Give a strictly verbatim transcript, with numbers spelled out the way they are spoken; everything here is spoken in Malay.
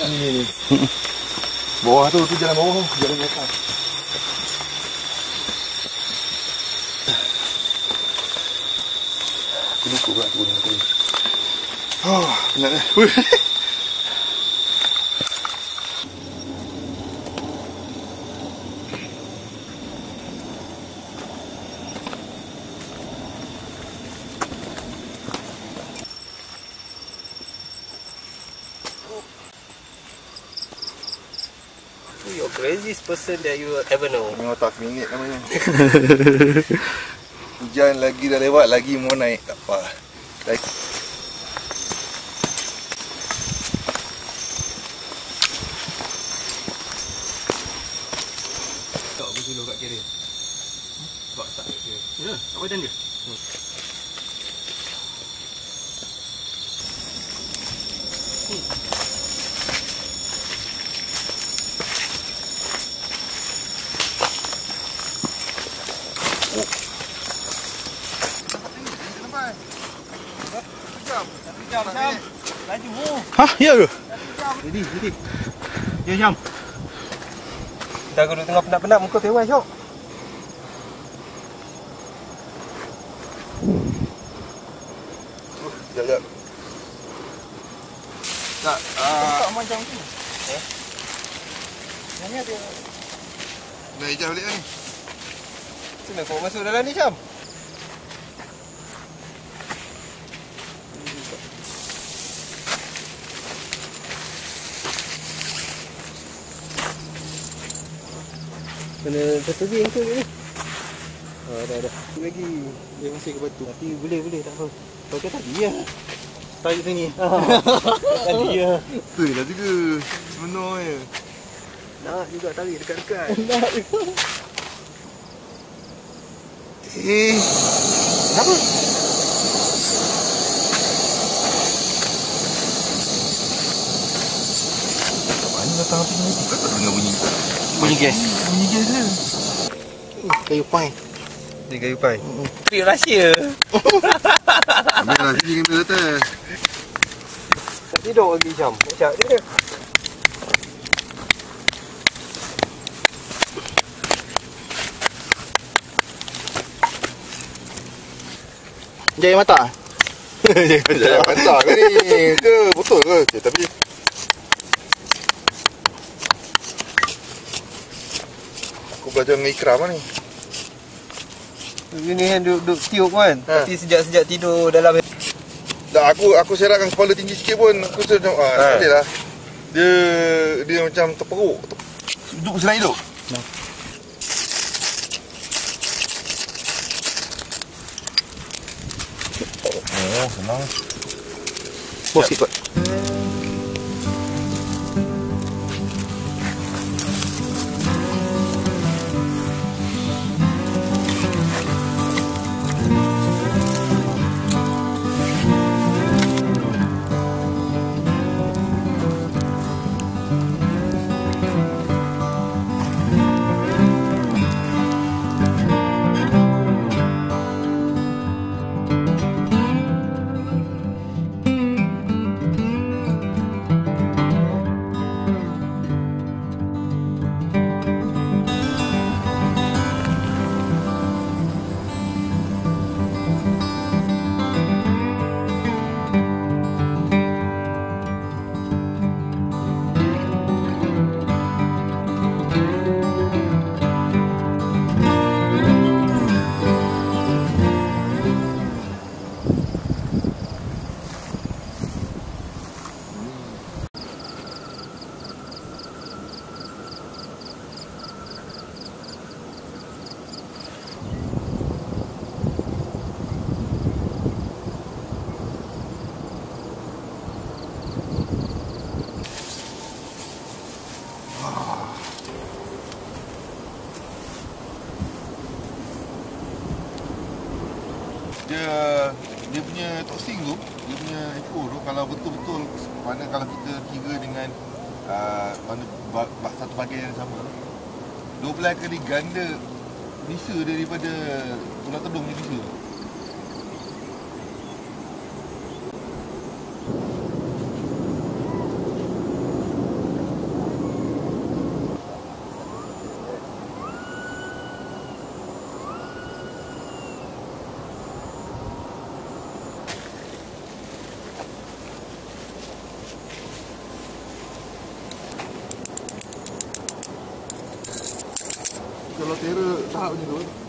Ni. Bawah tu, tu jalan bawah, jalan ke atas. Aku lupa pula turun aku. Oh, penat eh. You're the craziest person that you ever know. Memang tak minit namanya. Hujan lagi dah lewat, lagi mau naik. Tak apa. Lagi. Tak apa dulu kat kiri. Sebab tak kat kiri. Ya, tak badan dia. Hmm. Hmm. Hah, ya ke? Jadi, jadi. Ya, jam. Dah duduk tengah penat-penat muka tewas, Syok. Sekejap, sekejap. Tak, ah. Tak macam tu. Eh? Yang ni ada. Dah hijau balik ni. Sini kau masuk dalam ni, Syam. Kena satu lagi angkut ni. Oh, dah dah. Satu lagi dia masih ke batu. Tapi boleh boleh tak apa. Pakai tadi ya. Tarik sini. Tadi ya. Tu lah juga. Sebenar je. Nak juga tarik dekat-dekat. Nak juga. Eh. Kenapa? Mana datang api ni? Tak dengar bunyi. Bunyi gas. Bunyi gas dia. Kayu pai. Ni kayu pai. Tapi rahsia. Ambil lah sini kena atas. Tak tidur lagi jam. Macam dia. Jaya mata. Jaya mata ke ni? Ke betul ke? Okay, tapi aku belajar dengan Ikram lah ni. Ini yang duduk tiup kan. Ha. Tapi sejak-sejak tidur dalam. Tak, aku aku serakkan kepala tinggi sikit pun aku rasa macam ah, ha. Boleh lah. Dia dia macam terperuk. Duduk senang elok. Nah. Oh, senang. Bos ikut. Dia dia punya toksing tu, dia punya ekor tu kalau betul-betul mana kalau kita kira dengan uh, mana satu bahagian yang sama, dua belas kali ganda bisa daripada tulang kedung ni bisa. tahap dia tu